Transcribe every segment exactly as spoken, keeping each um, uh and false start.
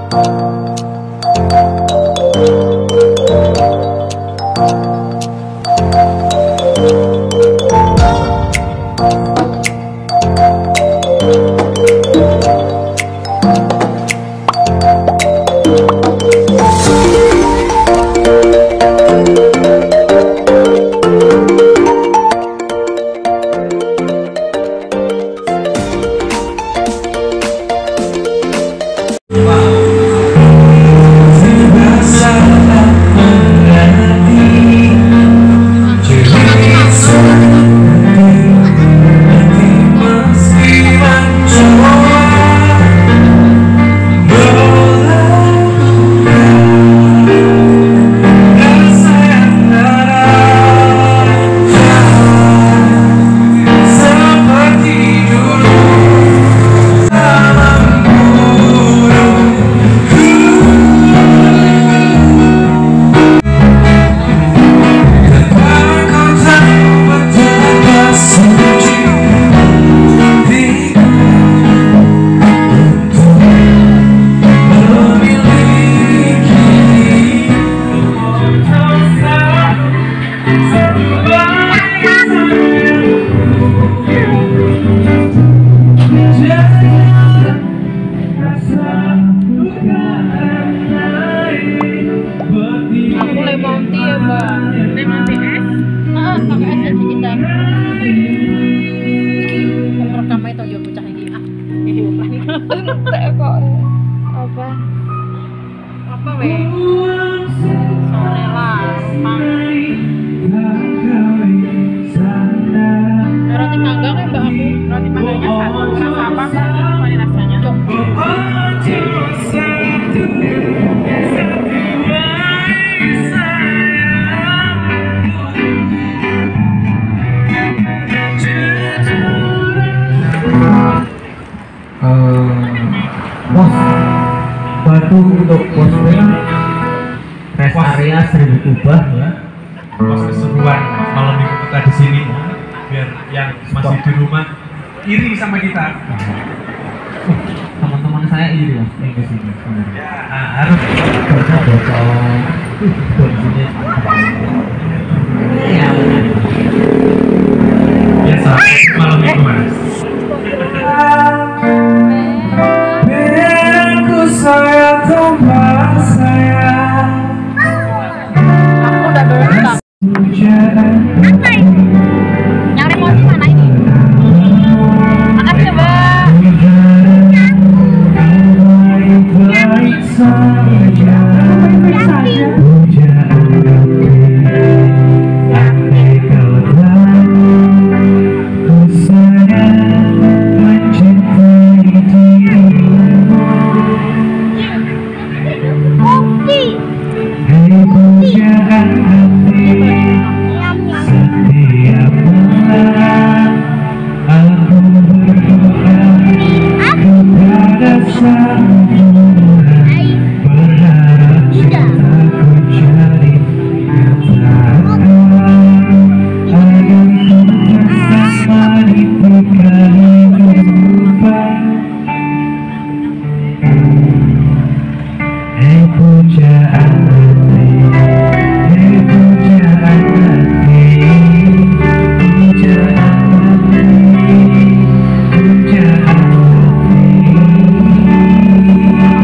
Apa? Apa weh? Sore lah, roti panggang ya mbak aku. Roti panggangnya satu, rasa apa? Apa rasanya? Pos batu untuk posnya rest area seribu kubah ya. Pos keseruan malam minggu kita di sini biar yang masih di rumah iri sama kita. Teman-teman saya iri mas yang di sini. Ya, harus baca baca di sini. Ya, biasa malam minggu mas. Sayang tombak sayang, Aku udah doyan. Apa ini? Yang remote mana ini? Makasih mbak. baik-baik saja. Andai kau tahu ku sangat mencintai dirimu. Hei pujaan hati, setiap malam aku berdoa kepada Sang Tuhan, berharap cintaku jadi katakan agar ku bersama di kehidupan. Hei pujaan hati, hei pujaan hati, pujaan hati, pujaan hati.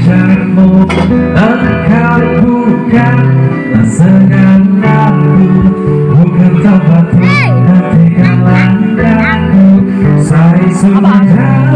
pacarmu, engkau bukan segalaku, bukan tempat hentikan langkahku. Saya sudah